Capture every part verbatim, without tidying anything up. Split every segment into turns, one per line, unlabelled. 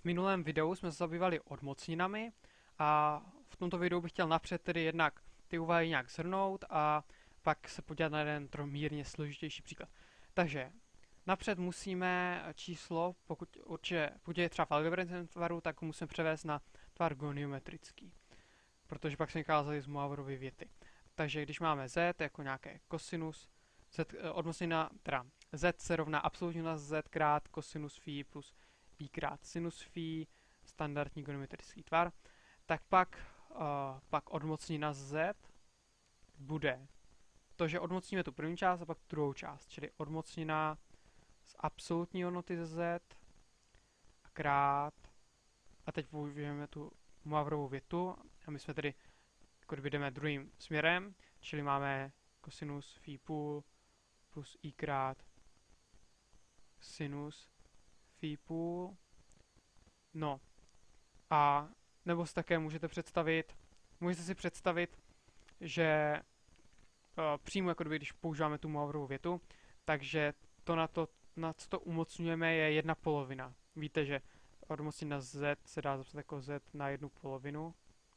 minulém videu jsme se zabývali odmocninami a v tomto videu bych chtěl napřed tedy jednak ty úvahy nějak shrnout a pak se podívat na jeden trochu mírně složitější příklad. Takže napřed musíme číslo, pokud, určitě, pokud je třeba v algebraickém tvaru, tak ho musíme převést na tvar goniometrický, protože pak jsme vykázali z Moirovy věty. Takže když máme z jako nějaké kosinus, z, odmocnina, teda z se rovná absolutní na z krát kosinus phi plus i krát sinus phi, standardní goniometrický tvar, tak pak, uh, pak odmocnina z bude to, že odmocníme tu první část a pak tu druhou část, čili odmocnina z absolutní hodnoty z a krát, a teď použijeme tu Moirovou větu a my jsme tedy, jako kdyby jdeme druhým směrem, čili máme kosinus phi půl plus i krát sinus phi půl. No a nebo si také můžete představit, můžete si představit, že uh, přímo jako kdyby, když používáme tu Moirovou větu, takže to na to, na co to umocňujeme, je jedna polovina. Víte, že odmocnina z se dá zapsat jako z na jednu polovinu.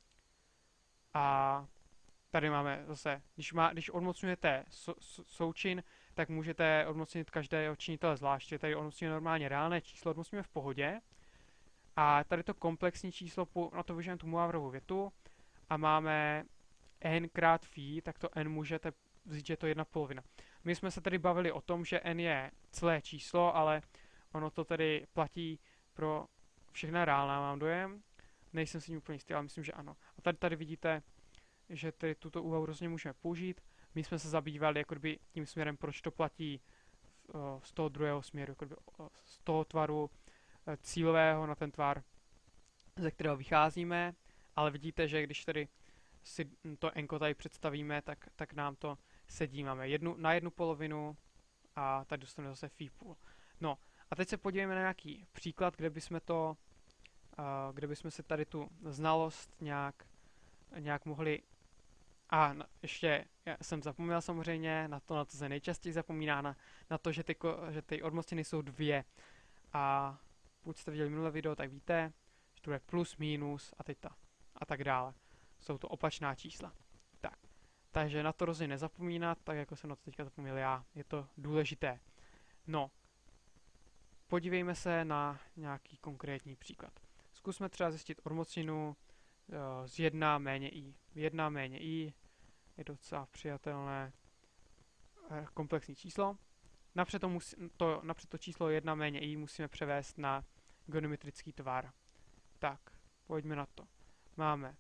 A tady máme zase, když, má, když odmocňujete so, so, součin, tak můžete odmocnit každého činitele zvláště. Tady odmocňujeme normálně reálné číslo, odmocňujeme v pohodě. A tady to komplexní číslo, na to využijeme tu Moirovou větu a máme n krát phi, tak to n můžete vzít, že je to jedna polovina. My jsme se tady bavili o tom, že n je celé číslo, ale ono to tedy platí pro všechna reálná, mám dojem. Nejsem si tím úplně jistý, ale myslím, že ano. A tady, tady vidíte, že tedy tuto úvahu rozhodně můžeme použít. My jsme se zabývali jako kdyby tím směrem, proč to platí z toho druhého směru, jako kdyby z toho tvaru cílového na ten tvar, ze kterého vycházíme, ale vidíte, že když tedy si to enko tady představíme, tak, tak nám to sedí. Máme jednu, na jednu polovinu a tady dostaneme zase phi půl. No a teď se podívejme na nějaký příklad, kde bychom to, uh, kde bychom si tady tu znalost nějak, nějak mohli. A no, ještě já jsem zapomněl samozřejmě na to, na to se nejčastěji zapomíná, na, na to, že ty, že ty odmocniny jsou dvě. A pokud jste viděli minulé video, tak víte, že to je plus, minus a teď ta a tak dále. Jsou to opačná čísla. Tak. Takže na to rozhodně nezapomínat, tak jako jsem na to teďka zapomněl já. Je to důležité. No. Podívejme se na nějaký konkrétní příklad. Zkusme třeba zjistit odmocninu uh, z jedna méně i. jedna méně i je docela přijatelné uh, komplexní číslo. Napřed to, musí, to, napřed to číslo jedna méně i musíme převést na goniometrický tvar. Tak, pojďme na to. Máme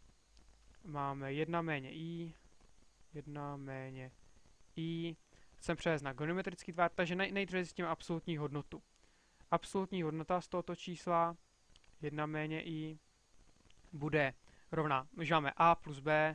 Máme jedna méně i, jedna méně i, chceme převést na goniometrický tvar, takže nej, nejdříve zjistíme absolutní hodnotu. Absolutní hodnota z tohoto čísla, jedna méně i, bude rovná, když máme a plus b,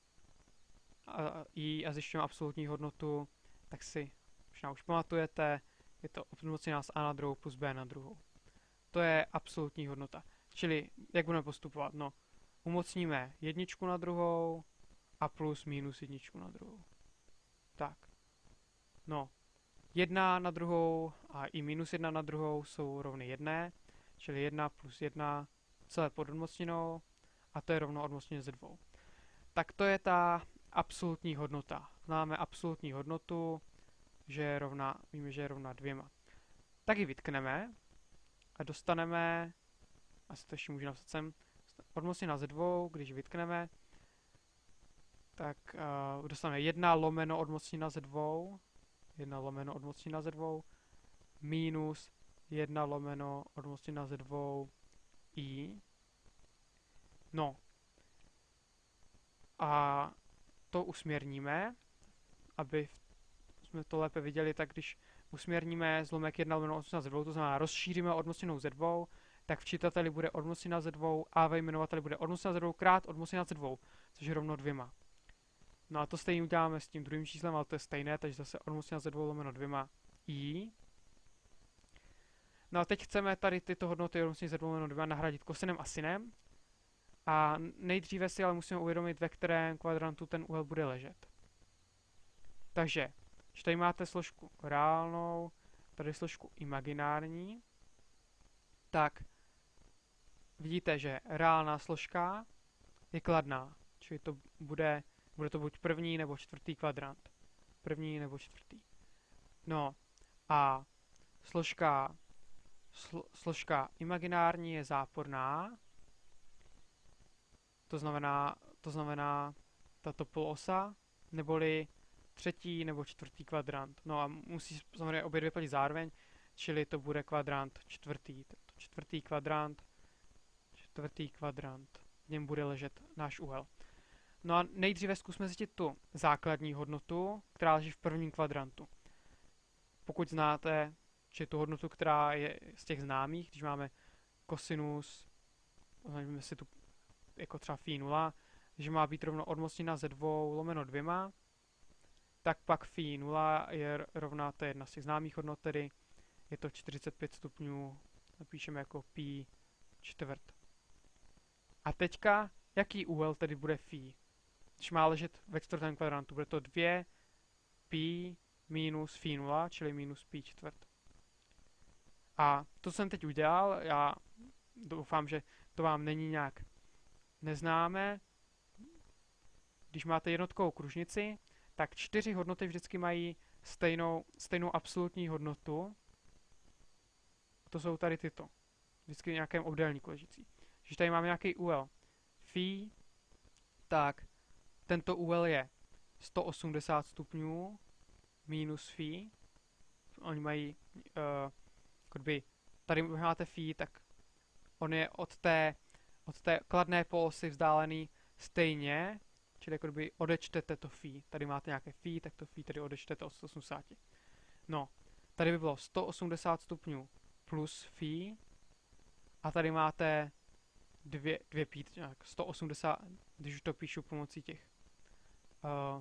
a, i a zjišťujeme absolutní hodnotu, tak si možná už pamatujete, je to odmocněná z a na druhou plus b na druhou. To je absolutní hodnota. Čili, jak budeme postupovat? No, umocníme jedničku na druhou a plus minus jedničku na druhou. Tak. No. Jedna na druhou a i minus jedna na druhou jsou rovny jedné, čili jedna plus jedna celé pod odmocninou a to je rovno odmocněné ze dvou. Tak to je ta absolutní hodnota. Známe absolutní hodnotu, že je rovna, víme, že je rovna dvěma. Tak ji vytkneme a dostaneme, asi to ještě můžu napsat sem, odmocněna ze dvou, když vytkneme, tak uh, dostaneme jedna lomeno odmocněna ze dvou, jedna lomeno odmocněna ze dvou, minus jedna lomeno odmocněna ze dvou i. No. A to usměrníme, aby jsme to lépe viděli, tak když usměrníme zlomek jedna lomeno odmocněna ze dvou, to znamená rozšíříme odmocněnou ze dvou, tak v čitateli bude odmocněna ze dvou a ve jmenovateli bude odmocněna ze dvou krát odmocněna ze dvou, což je rovno dvěma. No a to stejně uděláme s tím druhým číslem, ale to je stejné, takže zase odmocněna ze dvou lomeno dvěma i. No a teď chceme tady tyto hodnoty odmocněny ze dvou lomeno dvěma nahradit kosinem a sinem. A nejdříve si ale musíme uvědomit, ve kterém kvadrantu ten úhel bude ležet. Takže, když tady máte složku reálnou, tady složku imaginární, tak vidíte, že reálná složka je kladná, čili to bude, bude to buď první nebo čtvrtý kvadrant. První nebo čtvrtý. No a složka, sl, složka imaginární je záporná, to znamená, to znamená tato polosa, neboli třetí nebo čtvrtý kvadrant. No a musí samozřejmě obě dvě platit zároveň, čili to bude kvadrant čtvrtý. Tento čtvrtý kvadrant, čtvrtý kvadrant, v něm bude ležet náš úhel. No a nejdříve zkusme zjistit tu základní hodnotu, která leží v prvním kvadrantu. Pokud znáte, že tu hodnotu, která je z těch známých, když máme kosinus, označíme si tu jako třeba phi nula, že má být rovno odmocnina ze dvou lomeno dvěma, tak pak phi nula je rovná, to je jedna z těch známých hodnot, tedy je to čtyřicet pět stupňů, napíšeme jako pi čtvrt. A teďka, jaký úhel tedy bude phi? Když má ležet ve čtvrtém kvadrantu, bude to dva pi minus phi nula, čili minus pi čtvrt. A to jsem teď udělal, já doufám, že to vám není nějak neznámé. Když máte jednotkovou kružnici, tak čtyři hodnoty vždycky mají stejnou, stejnou absolutní hodnotu. To jsou tady tyto. Vždycky v nějakém obdélníku ležící. Když tady máme nějaký úhel phi, tak tento úhel je sto osmdesát stupňů minus phi. Oni mají, uh, kdyby tady máte phi, tak on je od té, od té kladné polosy vzdálený stejně, čili jako kdyby odečtete to phi. Tady máte nějaké phi, tak to phi tady odečtete od sto osmdesát. No, tady by bylo sto osmdesát stupňů plus phi a tady máte dvě, dvě pi, nějak sto osmdesát, když už to píšu pomocí těch uh,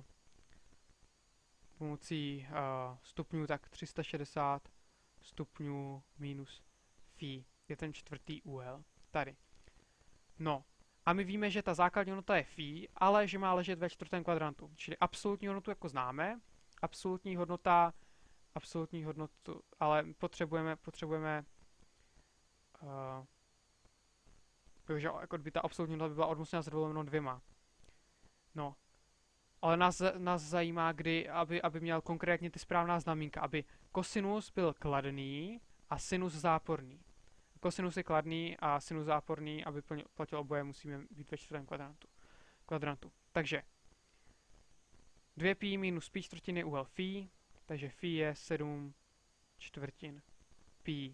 pomocí uh, stupňů, tak tři sta šedesát stupňů minus phi je ten čtvrtý úhel. Tady. No, a my víme, že ta základní hodnota je phi, ale že má ležet ve čtvrtém kvadrantu. Čili absolutní hodnotu jako známe, absolutní hodnota, absolutní hodnotu, ale potřebujeme, potřebujeme uh, že jako by ta absolutní hodnota by byla odmocněna s dvou dvěma. No, ale nás, nás zajímá, kdy, aby, aby měl konkrétně ty správná znamínka, aby kosinus byl kladný a sinus záporný. Kosinus je kladný a sinus záporný, aby platil oboje, musíme být ve čtvrtém kvadrantu. kvadrantu. Takže dva pi minus pi čtvrtin je úhel phi, takže phi je sedm čtvrtin pi.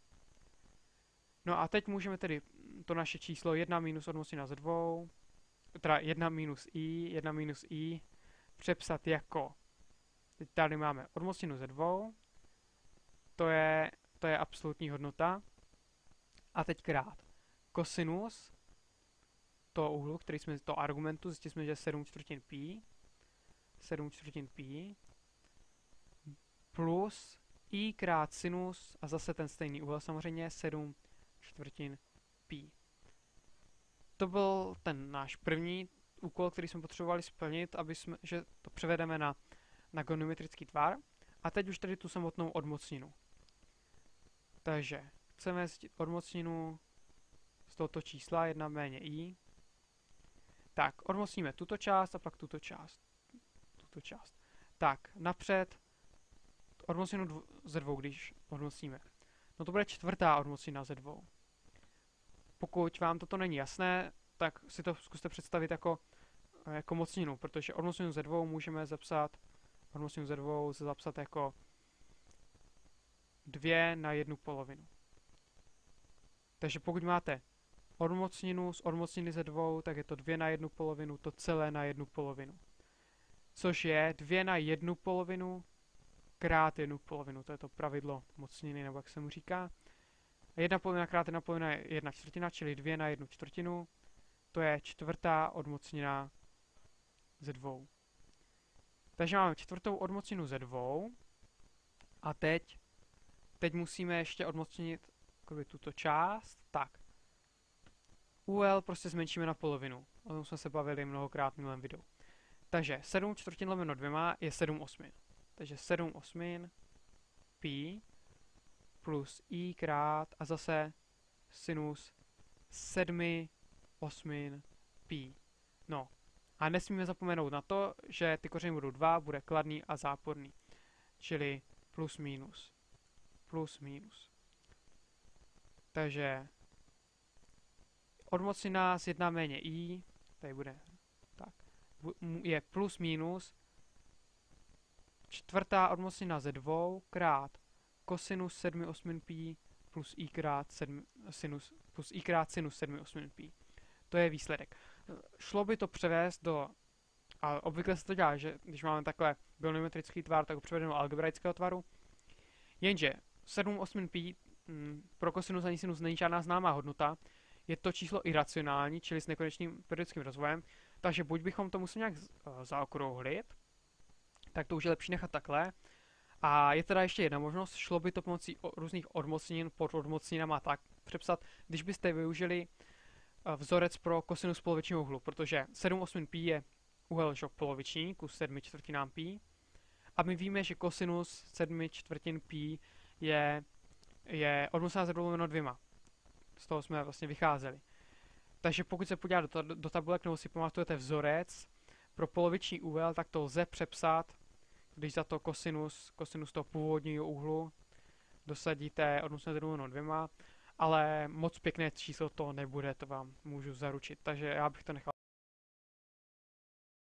No a teď můžeme tedy to naše číslo jedna minus odmocnina ze dvou, teda jedna minus i, jedna minus i, přepsat jako, teď tady máme odmocninu ze dvou, to je, to je absolutní hodnota, a teď krát kosinus toho úhlu, který jsme z toho argumentu, zjistili jsme, že je sedm čtvrtin pi, sedm čtvrtin pi, plus i krát sinus, a zase ten stejný úhel samozřejmě, sedm čtvrtin pi. To byl ten náš první úkol, který jsme potřebovali splnit, aby jsme, že to převedeme na, na geometrický tvar. A teď už tady tu samotnou odmocninu. Takže chceme zjistit odmocninu z tohoto čísla jedna méně i. Tak, odmocníme tuto část a pak tuto část. Tuto část. Tak, napřed odmocninu dv ze dvou, když odmocníme. No to bude čtvrtá odmocnina ze dvou. Pokud vám toto není jasné, tak si to zkuste představit jako, jako mocninu, protože odmocninu ze dvou můžeme zapsat, odmocninu ze dvou zapsat jako dvě na jednu polovinu. Takže pokud máte odmocninu z odmocniny ze dvou, tak je to dvě na jednu polovinu, to celé na jednu polovinu. Což je dvě na jednu polovinu krát jednu polovinu, to je to pravidlo mocniny, nebo jak se mu říká. Jedna polovina krát jedna polovina je jedna čtvrtina, čili dvě na jednu čtvrtinu. To je čtvrtá odmocnina ze dvou. Takže máme čtvrtou odmocninu ze dvou. A teď, teď musíme ještě odmocnit tuto část. Tak. Úhel prostě zmenšíme na polovinu. O tom jsme se bavili mnohokrát v minulém videu. Takže sedm čtvrtin lomeno dvěma je sedm osmin. Takže sedm osmin pi plus i krát a zase sinus sedmi osmin pi. No. A nesmíme zapomenout na to, že ty kořeny budou dva, bude kladný a záporný. Čili plus minus. Plus minus. Takže odmocnina z jedna méně i, tady bude tak, je plus minus čtvrtá odmocnina ze dvou krát kosinus sedmi osmin pi plus i krát sedm, sinus, plus i krát sinus sedmi osmin pi. To je výsledek. Šlo by to převést do, a obvykle se to dělá, že když máme takhle binomimetrický tvar, tak ho převedeme do algebraického tvaru. Jenže sedm osmin pi m, pro kosinus ani sinus není žádná známá hodnota, je to číslo iracionální, čili s nekonečným periodickým rozvojem, takže buď bychom to museli nějak zaokrouhlit, tak to už je lepší nechat takhle. A je teda ještě jedna možnost, šlo by to pomocí různých odmocnin pod odmocninama tak přepsat, když byste využili vzorec pro kosinus polovičního úhlu, protože sedm osmin pi je úhel poloviční ku sedmi čtvrtinám pi a my víme, že kosinus sedmi čtvrtin pi je, je odmocněná ze dvou dvěma. Z toho jsme vlastně vycházeli. Takže pokud se podíváte do, do tabulek nebo si pamatujete vzorec pro poloviční úhel, tak to lze přepsat, když za to kosinus, kosinus toho původního úhlu dosadíte odmocněné ze dvou dvěma, ale moc pěkné číslo to nebude, to vám můžu zaručit. Takže já bych to nechal